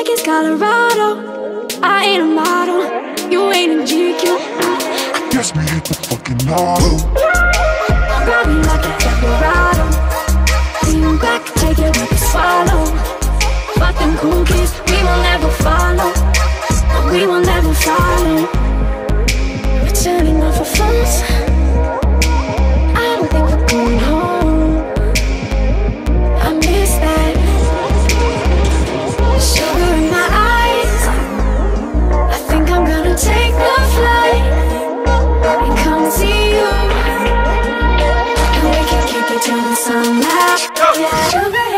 like it's Colorado. I ain't a model, you ain't in GQ. I guess we hit the fucking auto. Grab me like a Eldorado. Lean back, take it like a swallow. Fuck them cool kids, we will never follow. We will never follow. Returning off of phones, I don't think we're going home. I miss that sugar in my eyes. I think I'm gonna take the flight and come see you, and we can kick it till the sunlight. Yeah, sugar.